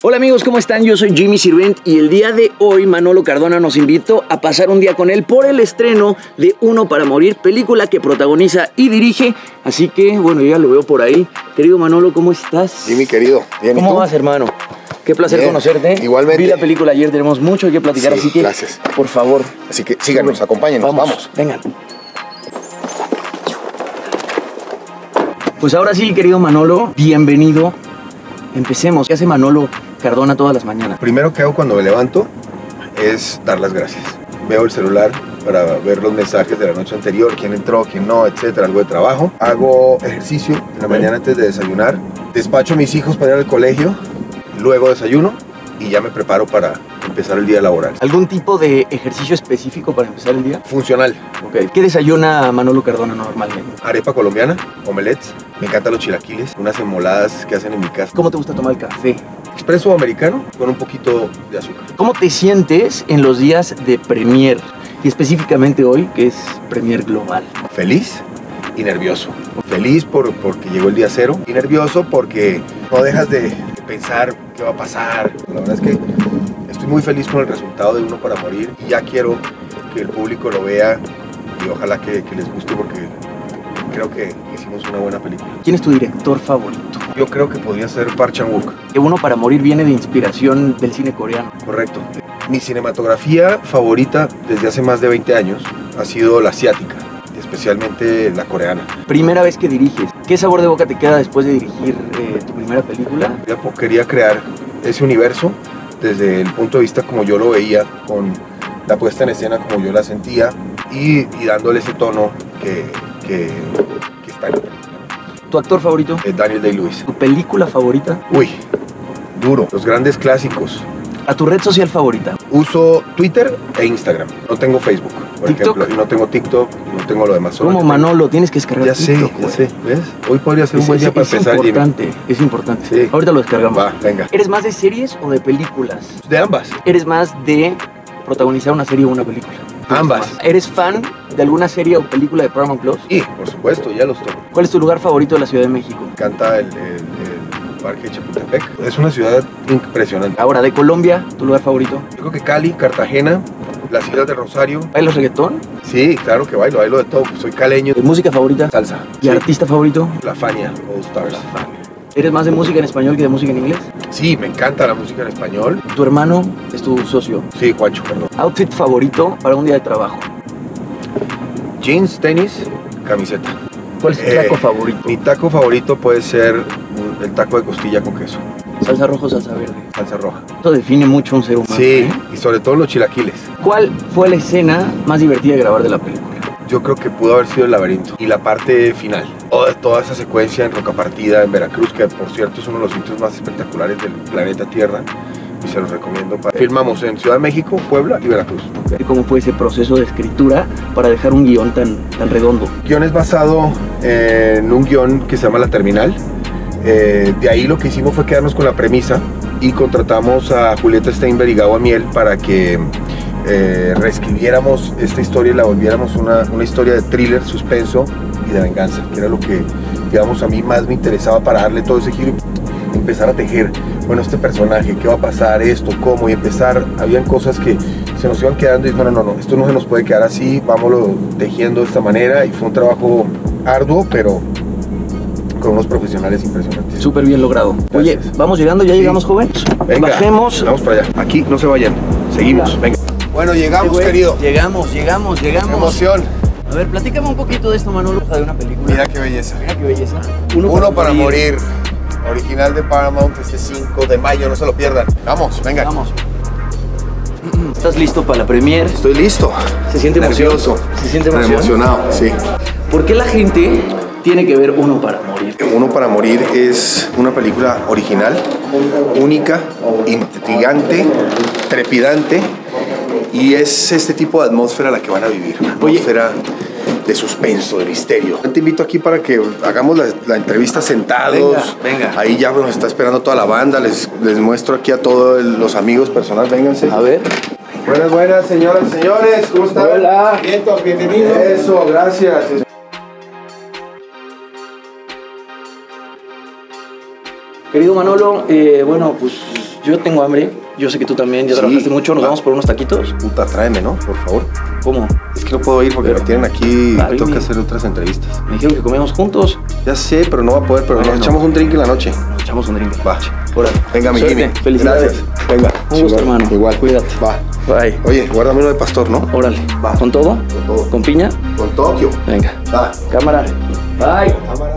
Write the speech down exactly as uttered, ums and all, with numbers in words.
Hola amigos, ¿cómo están? Yo soy Jimmy Sirvent y el día de hoy Manolo Cardona nos invitó a pasar un día con él por el estreno de Uno para Morir, película que protagoniza y dirige. Así que, bueno, yo ya lo veo por ahí. Querido Manolo, ¿cómo estás? Jimmy, querido. Bien, ¿Cómo ¿y tú? vas, hermano? Qué placer Bien, conocerte. igualmente. Vi la película ayer, tenemos mucho que platicar, Sí, así que, gracias. por favor. Así que síganos, acompáñenos, Vamos, vamos. vengan. Pues ahora sí, querido Manolo, bienvenido. Empecemos. ¿Qué hace Manolo Cardona todas las mañanas? Primero que hago cuando me levanto es dar las gracias. Veo el celular para ver los mensajes de la noche anterior, quién entró, quién no, etcétera, algo de trabajo. Hago ejercicio en la mañana antes de desayunar. Despacho a mis hijos para ir al colegio, luego desayuno y ya me preparo para empezar el día laboral. ¿Algún tipo de ejercicio específico para empezar el día? Funcional. Ok. ¿Qué desayuna Manolo Cardona normalmente? Arepa colombiana, omelets, me encantan los chilaquiles, unas emoladas que hacen en mi casa. ¿Cómo te gusta tomar el café? Expreso americano con un poquito de azúcar. ¿Cómo te sientes en los días de Premier? Y específicamente hoy, que es Premier Global. Feliz y nervioso. Feliz por, porque llegó el día cero y nervioso porque no dejas de, de pensar qué va a pasar. La verdad es que estoy muy feliz con el resultado de Uno para Morir y ya quiero que el público lo vea y ojalá que, que les guste porque creo que hicimos una buena película. ¿Quién es tu director favorito? Yo creo que podría ser Park Chan-wook. Que Uno para Morir viene de inspiración del cine coreano. Correcto. Mi cinematografía favorita desde hace más de veinte años ha sido la asiática, especialmente la coreana. Primera vez que diriges. ¿Qué sabor de boca te queda después de dirigir eh, tu primera película? Yo quería crear ese universo desde el punto de vista como yo lo veía, con la puesta en escena como yo la sentía y, y dándole ese tono que, que, que está en la película. ¿Tu actor favorito? Eh, Daniel Day-Lewis. ¿Tu película favorita? Uy, duro. Los grandes clásicos. ¿A tu red social favorita? Uso Twitter e Instagram. No tengo Facebook, por ¿TikTok? ejemplo. Y no tengo TikTok, no tengo lo demás. Como Solamente Manolo, tienes que descargar Ya sé, TikTok, ya güey. sé. ¿Ves? Hoy podría ser un Es, buen día es- para es empezar, Jimmy. importante, es importante. Sí. Ahorita lo descargamos. Va, venga. ¿Eres más de series o de películas? De ambas. ¿Eres más de protagonizar una serie o una película? Ambas. ¿Eres fan de alguna serie o película de Paramount Plus? Y, por supuesto, ya los toco. ¿Cuál es tu lugar favorito de la Ciudad de México? Me encanta el, el, el Parque Chapultepec. Es una ciudad impresionante. Ahora, de Colombia, ¿tu lugar favorito? Yo creo que Cali, Cartagena, las Islas de Rosario. ¿Bailas reggaetón? Sí, claro que bailo, bailo de todo. Soy caleño. ¿De música favorita? Salsa. ¿Y Sí. artista favorito? La Fania, All Stars. ¿Eres más de música en español que de música en inglés? Sí, me encanta la música en español. ¿Tu hermano es tu socio? Sí, Juancho, perdón. ¿Outfit favorito para un día de trabajo? Jeans, tenis, camiseta. ¿Cuál es tu Eh, taco favorito? Mi taco favorito puede ser mm, el taco de costilla con queso, ¿Salsa roja o salsa verde? salsa roja. Esto define mucho a un ser humano. Sí, ¿eh? y sobre todo los chilaquiles. ¿Cuál fue la escena más divertida de grabar de la película? Yo creo que pudo haber sido el laberinto y la parte final. Toda, toda esa secuencia en Roca Partida, en Veracruz, que por cierto es uno de los sitios más espectaculares del planeta Tierra. Y se los recomiendo. Para... Filmamos en Ciudad de México, Puebla y Veracruz. ¿Cómo fue ese proceso de escritura para dejar un guión tan, tan redondo? El guión es basado en un guión que se llama La Terminal. Eh, de ahí lo que hicimos fue quedarnos con la premisa y contratamos a Julieta Steinberg y Gabo Amiel para que eh, reescribiéramos esta historia y la volviéramos una, una historia de thriller, suspenso y de venganza, que era lo que, digamos, a mí más me interesaba para darle todo ese giro y empezar a tejer, bueno, este personaje, qué va a pasar, esto, cómo, y empezar, habían cosas que se nos iban quedando y bueno, no, no, esto no se nos puede quedar así, vámonos tejiendo de esta manera y fue un trabajo arduo, pero con unos profesionales impresionantes. Súper bien logrado. Oye, Gracias. ¿vamos llegando? ¿Ya Sí. llegamos, jóvenes? Venga, Bajemos. vamos para allá. Aquí, no se vayan. Seguimos, venga. Bueno, llegamos, Güey, querido. Llegamos, llegamos, Qué llegamos. emoción. A ver, platícame un poquito de esto, Manolo, de una película. Mira qué belleza. Mira qué belleza. Uno para morir. Original de Paramount este cinco de mayo, no se lo pierdan. Vamos, venga. Vamos. ¿Estás listo para la premiere? Estoy listo. ¿Se siente emoción? nervioso. ¿Se siente emoción? Emocionado, sí. ¿Por qué la gente tiene que ver Uno para Morir? Uno para Morir es una película original, única, intrigante, trepidante y es este tipo de atmósfera la que van a vivir, una Oye. atmósfera de suspenso, de misterio. Te invito aquí para que hagamos la, la entrevista sentados. Venga, venga. Ahí ya nos está esperando toda la banda, les, les muestro aquí a todos los amigos personal, vénganse. A ver. Buenas, buenas, señoras y señores, ¿cómo están? Hola. Vientos, bienvenidos. Eso, gracias. Querido Manolo, eh, bueno, pues Yo tengo hambre, yo sé que tú también, ya Sí. trabajaste mucho, ¿nos Va. vamos por unos taquitos? Puta, tráeme, ¿no? Por favor. ¿Cómo? Es que no puedo ir porque Pero- me tienen aquí. Ay, Tengo que mi- hacer otras entrevistas. Me dijeron que comíamos juntos. Ya sé, pero no va a poder. Pero Bueno. nos echamos un drink en la noche. Nos echamos un drink. Va. Órale. Venga, mi Suerte, Jimmy. Felicidades. Gracias. Venga. Un gusto, chingón. hermano. Igual. Cuídate. Va. Bye. Oye, guárdame uno de pastor, ¿no? Órale. Va. ¿Con todo? Con todo. ¿Con piña? Con Tokio. Venga. Va. Cámara. Bye. Cámara.